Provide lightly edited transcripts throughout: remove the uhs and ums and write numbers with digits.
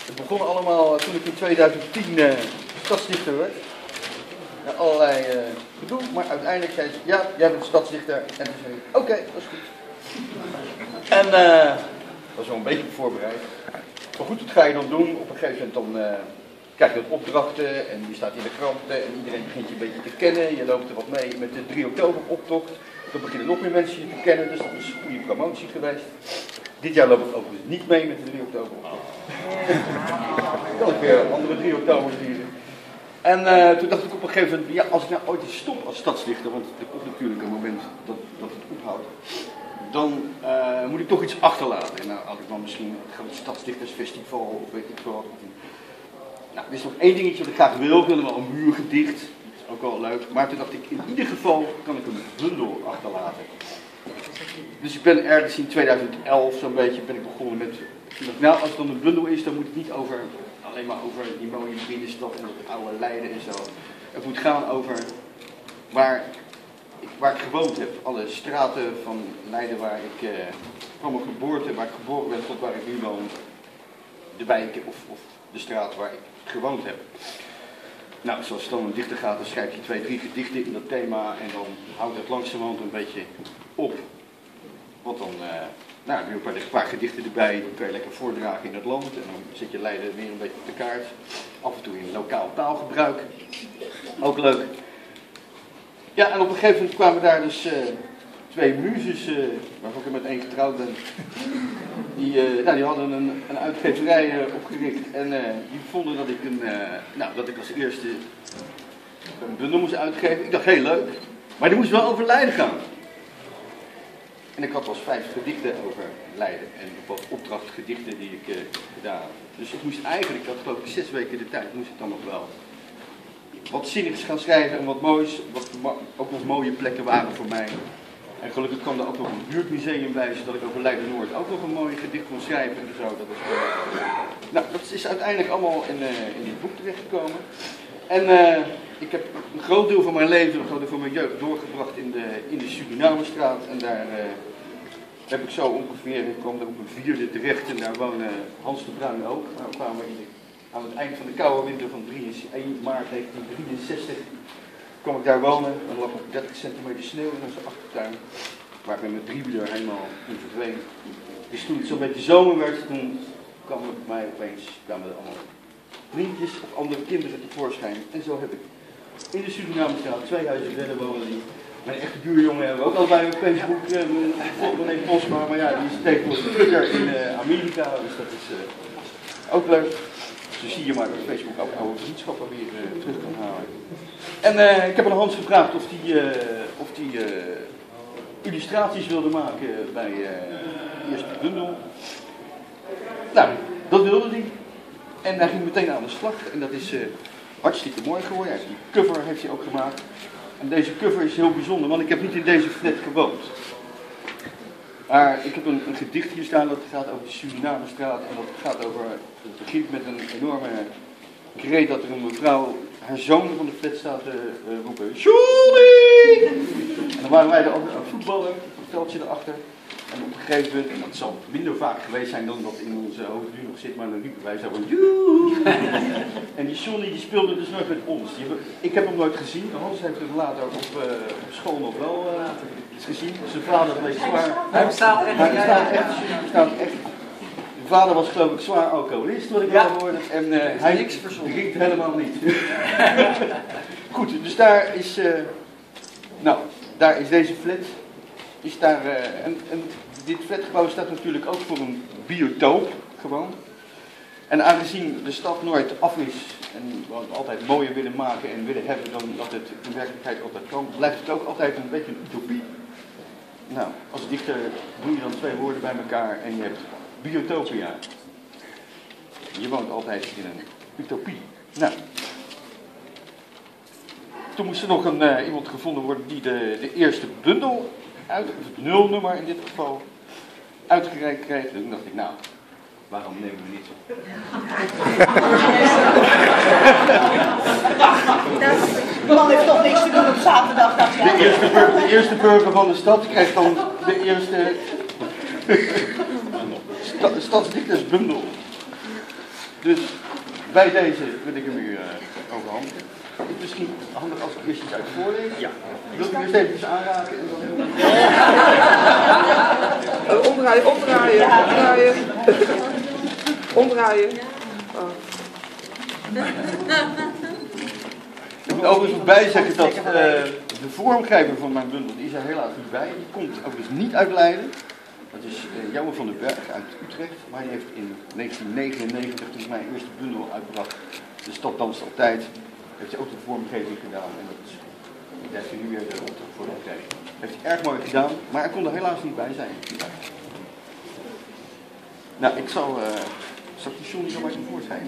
Het begon allemaal toen ik in 2010 stadsdichter werd. Ja, allerlei gedoe, maar uiteindelijk zei ze, ja, jij bent stadsdichter. En toen zei ik, oké, dat is goed. En dat was wel een beetje voorbereid. Maar goed, wat ga je dan doen? Op een gegeven moment dan krijg je wat opdrachten en je staat in de kranten en iedereen begint je een beetje te kennen. Je loopt er wat mee met de 3 oktober optocht. Dan beginnen nog meer mensen je te kennen, dus dat is een goede promotie geweest. Dit jaar loop ik overigens niet mee met de 3 oktober optocht. Dan kan ik weer andere 3 oktober vieren. En toen dacht ik op een gegeven moment, ja, als ik nou ooit eens stop als stadsdichter, want er komt natuurlijk een moment dat het ophoudt, dan moet ik toch iets achterlaten. En nou had ik dan misschien een stadsdichtersfestival of weet ik wat. Nou, er is nog één dingetje wat ik graag wil, wel een muurgedicht, dat is ook wel leuk. Maar toen dacht ik, in ieder geval kan ik een bundel achterlaten. Dus ik ben ergens in 2011 zo'n beetje ben ik begonnen met, nou als het dan een bundel is, dan moet het niet alleen maar over die mooie binnenstad en dat oude Leiden en zo. Het moet gaan over waar ik gewoond heb. Alle straten van Leiden van mijn geboorte, waar ik geboren ben tot waar ik nu woon. De wijken of de straat waar ik gewoond heb. Nou, zoals het dan een dichter gaat, dan schrijf je 2, 3 gedichten in dat thema en dan houdt het langzamerhand een beetje op. Want dan, nou, nu een paar gedichten erbij, dan kan je lekker voordragen in het land en dan zet je Leiden weer een beetje op de kaart. Af en toe in lokaal taalgebruik. Ook leuk. Ja, en op een gegeven moment kwamen daar dus 2 muzes, waarvan ik er met 1 getrouwd ben. Die hadden een uitgeverij opgericht en die vonden dat ik als eerste een bundel moest uitgeven. Ik dacht, heel leuk, maar die moest wel over Leiden gaan. En ik had wel eens 5 gedichten over Leiden en wat opdrachtgedichten die ik gedaan had. Dus ik moest eigenlijk, dat geloof ik 6 weken de tijd, moest ik dan nog wel wat zinnigs gaan schrijven en wat moois, wat ook nog mooie plekken waren voor mij. En gelukkig kwam er ook nog een buurtmuseum bij, zodat ik over Leiden-Noord ook nog een mooi gedicht kon schrijven en zo. Nou, dat is uiteindelijk allemaal in dit boek terechtgekomen. En ik heb een groot deel van mijn leven, een groot deel van mijn jeugd doorgebracht in de Surinamestraat. En daar heb ik zo ongeveer, ik kwam er op een 4e terecht en daar woonde Hans de Bruin ook. Nou, we kwamen aan het eind van de koude winter van 1 maart 1963 kwam ik daar wonen. Er lag nog 30 centimeter sneeuw in onze achtertuin, waar ik met mijn driewieler helemaal in verdween. Dus toen het zo'n beetje zomer werd, toen kwamen er bij mij opeens allemaal vriendjes of andere kinderen tevoorschijn. En zo heb ik in de Surinamestraat 2 huizen verder wonen die. Mijn echte buurjongen hebben we ook allebei op Facebook. René Posma, maar ja, die is tegenwoordig Twitter in Amerika, dus dat is ook leuk. Zo zie je maar op Facebook ook oude vriendschappen weer terug kan halen. En ik heb aan Hans gevraagd of die illustraties wilde maken bij de eerste bundel. Nou, dat wilde hij. En hij ging meteen aan de slag. En dat is hartstikke mooi geworden. Die cover heeft hij ook gemaakt. En deze cover is heel bijzonder, want ik heb niet in deze flat gewoond. Maar ik heb een gedicht hier staan dat gaat over de Surinamestraat. En dat gaat over, het begint met een enorme kreet dat er een mevrouw haar zoon van de flat staat te roepen. Sjoelie! En dan waren wij er altijd aan het voetballen, een veldje erachter. En op een gegeven moment, en dat zal minder vaak geweest zijn dan dat in onze hoofd nu nog zit, maar dan riepen wij zo van joe! En die Johnny die speelde dus nooit met ons. Ik heb hem nooit gezien, Hans heeft hem later op school nog wel gezien. Zijn vader was zwaar. Hij bestaat echt. Hij bestaat echt. Mijn vader was geloof ik zwaar alcoholist, wat ik al hoorde. En hij drinkt helemaal niet. Goed, dus daar is deze flat. Is daar, en dit flatgebouw staat natuurlijk ook voor een biotoop, gewoon. En aangezien de stad nooit af is en we het altijd mooier willen maken en willen hebben dan dat het in werkelijkheid altijd kan, blijft het ook altijd een beetje een utopie. Nou, als dichter doe je dan 2 woorden bij elkaar en je hebt biotopia. Je woont altijd in een utopie. Nou, toen moest er nog iemand gevonden worden die de eerste bundel, of het nulnummer in dit geval, uitgereikt kreeg. En toen dacht ik, nou, waarom nemen we niet zo? De man heeft toch niks te doen op zaterdag. De eerste burger van de stad krijgt dan de eerste stadsdichtersbundel. Dus bij deze wil ik hem u overhandigen. Het is misschien handig als ik eerst iets uit voorlees. Ja. Wil ik eerst even aanraken? En dan... Omdraaien, omdraaien, omdraaien. Omdraaien. Oh. Ik moet overigens bij zeggen dat de vormgever van mijn bundel, die is er helaas niet bij. Die komt overigens niet uit Leiden. Dat is Jouwe van den Berg uit Utrecht. Maar die heeft in 1999, toen ik mijn eerste bundel uitbracht, De Stad Danst Altijd, heeft hij ook de vormgeving gedaan. En dat heeft hij nu weer de opdracht voor gekregen. Heeft hij erg mooi gedaan, maar hij kon er helaas niet bij zijn. Nou, ik zal die John zo maar tevoorschijn.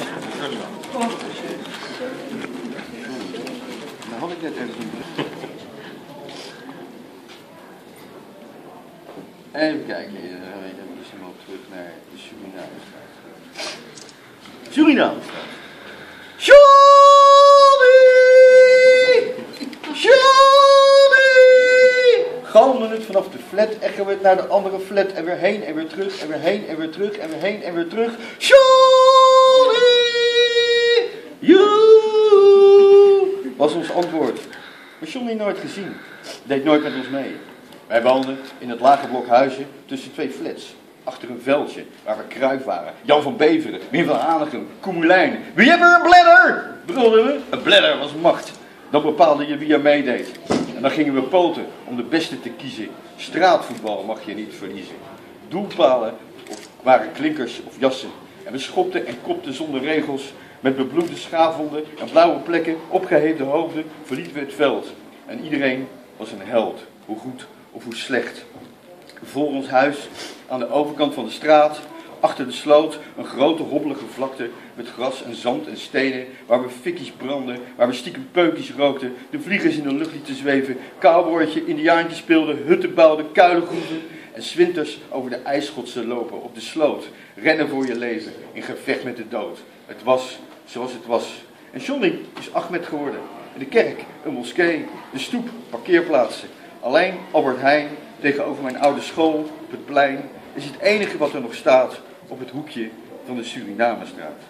Nou had ik net even niet. Even kijken, dan gaan we even helemaal terug naar de Surinamestraat. Surinamestraat. Johnny! Galmde het vanaf de flat, echo het naar de andere flat en weer heen en weer terug en weer heen en weer terug en weer heen en weer terug. Johnny! Joe! Was ons antwoord. Maar Johnny nooit gezien. Deed nooit met ons mee. Wij woonden in het lage blok huizen tussen twee flats. Achter een veldje waar we Cruijff waren. Jan van Beveren, Wim van Hanegem, Koemelijn. Wie hebben er een bladder? Brulden we. Een bladder was macht. Dan bepaalde je wie er meedeed. En dan gingen we poten om de beste te kiezen. Straatvoetbal mag je niet verliezen. Doelpalen waren klinkers of jassen. En we schopten en kopten zonder regels. Met bebloede schaafwonden en blauwe plekken, opgeheven hoofden, verlieten we het veld. En iedereen was een held. Hoe goed of hoe slecht. Voor ons huis, aan de overkant van de straat, achter de sloot, een grote hobbelige vlakte met gras en zand en stenen, waar we fikkies brandden, waar we stiekem peukjes rookten, de vliegers in de lucht lieten zweven, cowboytje, indiaantje speelden, hutten bouwden, kuilen groeven en 's winters over de ijsschotsen lopen op de sloot, rennen voor je leven, in gevecht met de dood. Het was zoals het was. En Johnny is Ahmed geworden. De kerk, een moskee, de stoep, parkeerplaatsen. Alleen Albert Heijn, tegenover mijn oude school, op het plein, is het enige wat er nog staat op het hoekje van de Surinamestraat.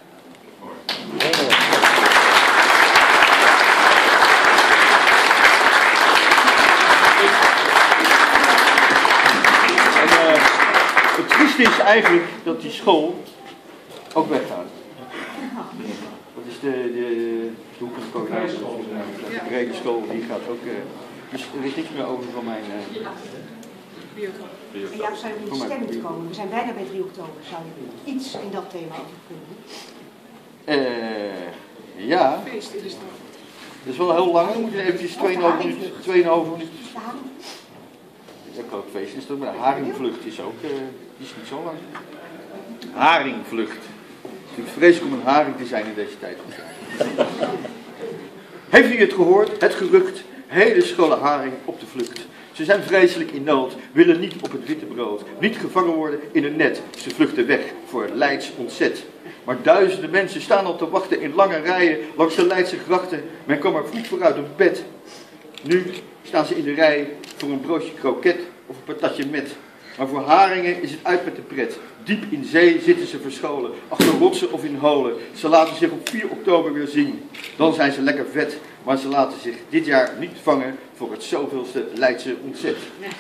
En, het trieste is eigenlijk dat die school ook weggaat. Dat is de hoek van de coördinator. De brede school, die gaat ook... Dus er is niks meer over van mijn... En ja, zijn we in de stemming te komen? We zijn bijna bij 3 oktober. Zou je iets in dat thema over kunnen doen? Ja. Dat is wel heel lang. Dan moet je eventjes 2,5 minuten. 2,5 minuten. Dat kan ook feest. De haringvlucht is ook... die is niet zo lang. Haringvlucht. Het is vreselijk om een haring te zijn in deze tijd. Heeft u het gehoord? Het gerucht. Hele scholen haring op de vlucht. Ze zijn vreselijk in nood, willen niet op het witte brood, niet gevangen worden in een net. Ze vluchten weg voor het Leids ontzet. Maar duizenden mensen staan al te wachten in lange rijen langs de Leidse grachten. Men kwam er vroeg vooruit op bed. Nu staan ze in de rij voor een broodje kroket of een patatje met. Maar voor haringen is het uit met de pret. Diep in zee zitten ze verscholen, achter rotsen of in holen. Ze laten zich op 4 oktober weer zien. Dan zijn ze lekker vet, maar ze laten zich dit jaar niet vangen voor het zoveelste Leidse ontzet.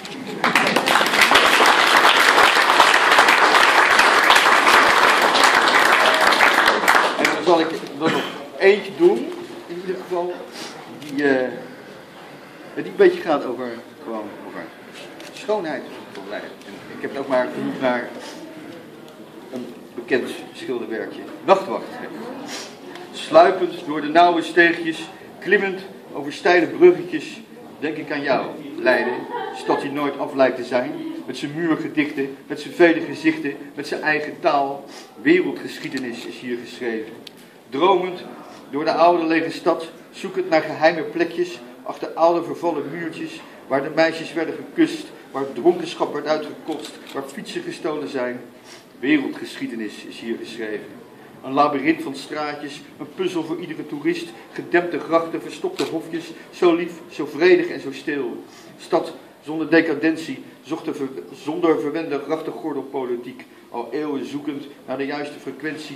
En dan zal ik er nog eentje doen, in ieder geval, die een beetje gaat over schoonheid van Leiden. Ik heb het ook maar genoemd naar een bekend schilderwerkje. Nachtwacht. Sluipend door de nauwe steegjes, klimmend over steile bruggetjes, denk ik aan jou, Leiden, stad die nooit af lijkt te zijn, met zijn muurgedichten, met zijn vele gezichten, met zijn eigen taal. Wereldgeschiedenis is hier geschreven. Dromend door de oude lege stad, zoekend naar geheime plekjes, achter oude vervallen muurtjes, waar de meisjes werden gekust, waar dronkenschap werd uitgekotst, waar fietsen gestolen zijn. Wereldgeschiedenis is hier geschreven. Een labyrint van straatjes, een puzzel voor iedere toerist, gedempte grachten, verstopte hofjes, zo lief, zo vredig en zo stil. Stad zonder decadentie, zonder verwende grachtengordelpolitiek, al eeuwen zoekend naar de juiste frequentie,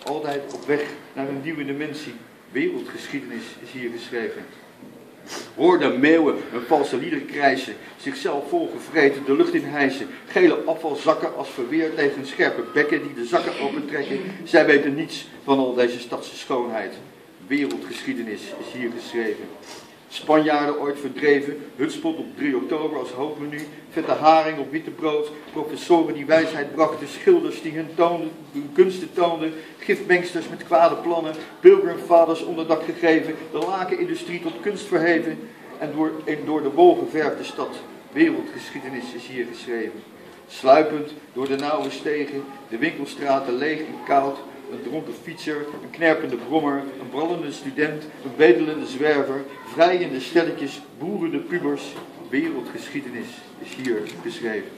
altijd op weg naar een nieuwe dimensie. Wereldgeschiedenis is hier geschreven. Hoorde meeuwen hun valse liederen krijsen, zichzelf volgevreten, de lucht in hijsen. Gele afvalzakken als verweer tegen scherpe bekken die de zakken opentrekken. Zij weten niets van al deze stadse schoonheid. Wereldgeschiedenis is hier geschreven. Spanjaarden ooit verdreven, hutspot op 3 oktober als hoofdmenu, vette haring op witte brood, professoren die wijsheid brachten, schilders die hun kunsten toonden, gifmengsters met kwade plannen, pilgrimvaders onderdak gegeven, de lakenindustrie tot kunst verheven en door de wol geverfde stad. Wereldgeschiedenis is hier geschreven. Sluipend door de nauwe stegen, de winkelstraten leeg en koud, een dronken fietser, een knerpende brommer, een brallende student, een wedelende zwerver, vrijende stelletjes, boerende pubers. Wereldgeschiedenis is hier beschreven.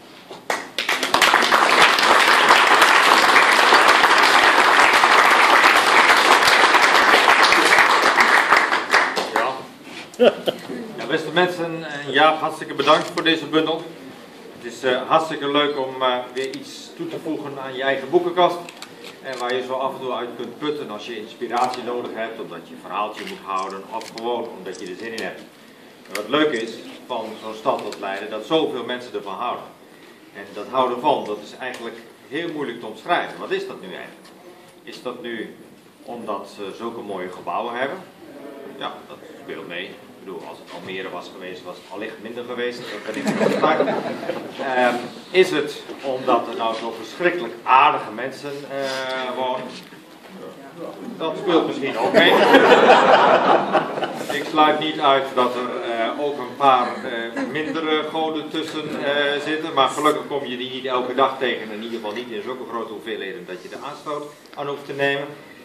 Ja, beste mensen, ja, hartstikke bedankt voor deze bundel. Het is hartstikke leuk om weer iets toe te voegen aan je eigen boekenkast. En waar je zo af en toe uit kunt putten als je inspiratie nodig hebt, omdat je een verhaaltje moet houden, of gewoon omdat je er zin in hebt. En wat leuk is van zo'n stad als Leiden, dat zoveel mensen ervan houden. En dat houden van, dat is eigenlijk heel moeilijk te omschrijven. Wat is dat nu eigenlijk? Is dat nu omdat ze zulke mooie gebouwen hebben? Ja, dat speelt mee. Ik bedoel, als het Almere was geweest, was het allicht minder geweest. Dat ben ik van start. Is het omdat er nou zo verschrikkelijk aardige mensen wonen? Dat speelt misschien ook mee. Ik sluit niet uit dat er ook een paar mindere goden tussen zitten. Maar gelukkig kom je die niet elke dag tegen. In ieder geval niet in zulke grote hoeveelheden dat je er aanstoot aan hoeft te nemen.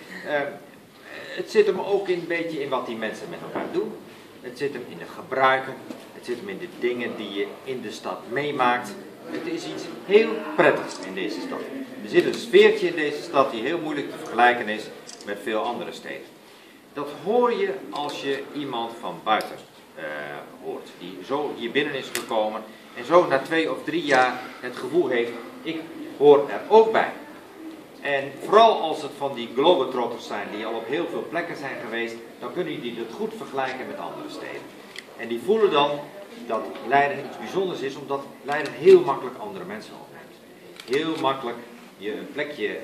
Het zit hem ook een beetje in wat die mensen met elkaar doen. Het zit hem in de gebruiken, het zit hem in de dingen die je in de stad meemaakt. Het is iets heel prettigs in deze stad. Er zit een sfeertje in deze stad die heel moeilijk te vergelijken is met veel andere steden. Dat hoor je als je iemand van buiten hoort, die zo hier binnen is gekomen en zo na 2 of 3 jaar het gevoel heeft, ik hoor er ook bij. En vooral als het van die globetrotters zijn die al op heel veel plekken zijn geweest, dan kunnen die het goed vergelijken met andere steden. En die voelen dan dat Leiden iets bijzonders is, omdat Leiden heel makkelijk andere mensen opneemt. Heel makkelijk je een plekje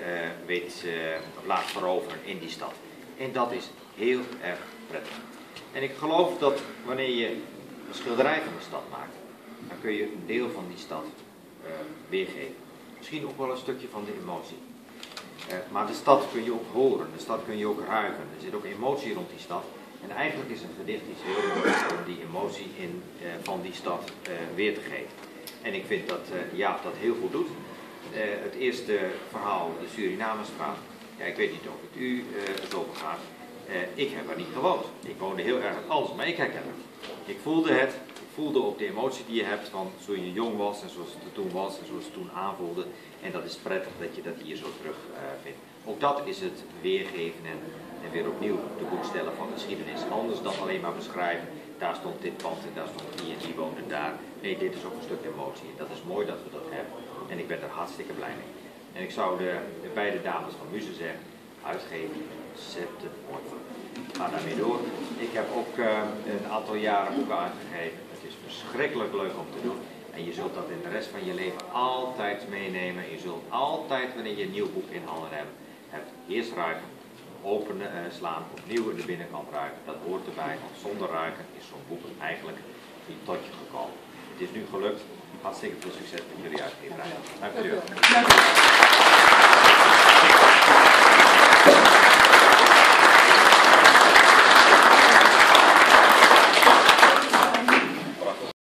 laat veroveren in die stad. En dat is heel erg prettig. En ik geloof dat wanneer je een schilderij van de stad maakt, dan kun je een deel van die stad weergeven. Misschien ook wel een stukje van de emotie. Maar de stad kun je ook horen, de stad kun je ook ruiken. Er zit ook emotie rond die stad. En eigenlijk is een gedicht iets heel moois om die emotie van die stad weer te geven. En ik vind dat Jaap dat heel goed doet. Het eerste verhaal, de Surinamersvraag. Ja, ik weet niet of het u zo begaat. Ik heb er niet gewoond. Ik woonde heel erg anders, maar ik herken het. Ik voelde het. Ik voelde ook de emotie die je hebt van zo je jong was en zoals het toen was en zoals het toen aanvoelde. En dat is prettig dat je dat hier zo terug vindt. Ook dat is het weergeven en weer opnieuw de boek stellen van geschiedenis. Anders dan alleen maar beschrijven, daar stond dit pand en daar stond die en die woonde daar. Nee, dit is ook een stuk emotie en dat is mooi dat we dat hebben. En ik ben er hartstikke blij mee. En ik zou de beide dames van Muze zeggen, uitgeven, ontzettend mooi van. Ga daarmee door. Ik heb ook een aantal jaren boeken uitgegeven. Het is verschrikkelijk leuk om te doen. En je zult dat in de rest van je leven altijd meenemen. Je zult altijd, wanneer je een nieuw boek in handen hebt, eerst ruiken, openen, slaan, opnieuw in de binnenkant ruiken. Dat hoort erbij, want zonder ruiken is zo'n boek eigenlijk niet tot je gekomen. Het is nu gelukt. Hartstikke veel succes met jullie uitgeverij. Dank u wel.